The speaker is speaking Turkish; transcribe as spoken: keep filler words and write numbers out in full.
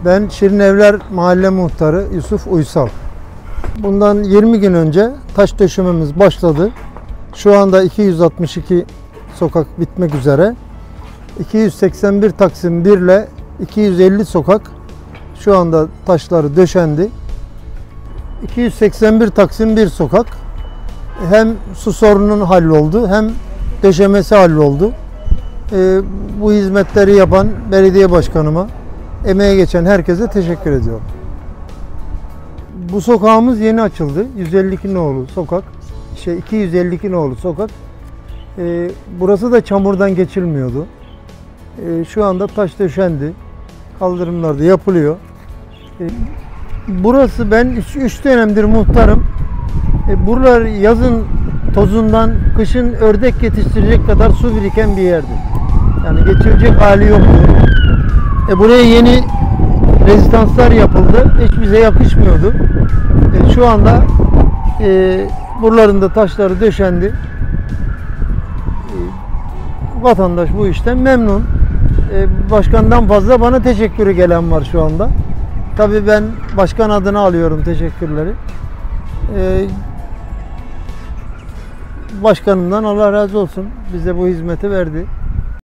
Ben Şirinevler Mahalle Muhtarı Yusuf Uysal. Bundan yirmi gün önce taş döşememiz başladı. Şu anda iki yüz altmış iki sokak bitmek üzere. iki yüz seksen bir Taksim bir ile iki yüz elli sokak şu anda taşları döşendi. iki yüz seksen bir Taksim bir sokak hem su sorununun halloldu hem döşemesi halloldu. Ee, bu hizmetleri yapan belediye başkanıma, emeğe geçen herkese teşekkür ediyorum. Bu sokağımız yeni açıldı. yüz elli iki nolu sokak, şey iki yüz elli iki nolu sokak. Ee, burası da çamurdan geçilmiyordu. Ee, şu anda taş döşendi. Kaldırımlar da yapılıyor. Ee, burası ben üç dönemdir muhtarım. Ee, buralar yazın tozundan, kışın ördek yetiştirecek kadar su biriken bir yerdi. Yani geçirecek hali yoktu. E, buraya yeni rezidanslar yapıldı. Hiç bize yakışmıyordu. E, şu anda e, buraların da taşları döşendi. E, vatandaş bu işten memnun. E, başkandan fazla bana teşekkürü gelen var şu anda. Tabii ben başkan adına alıyorum teşekkürleri. E, başkanımdan Allah razı olsun. Bize bu hizmeti verdi.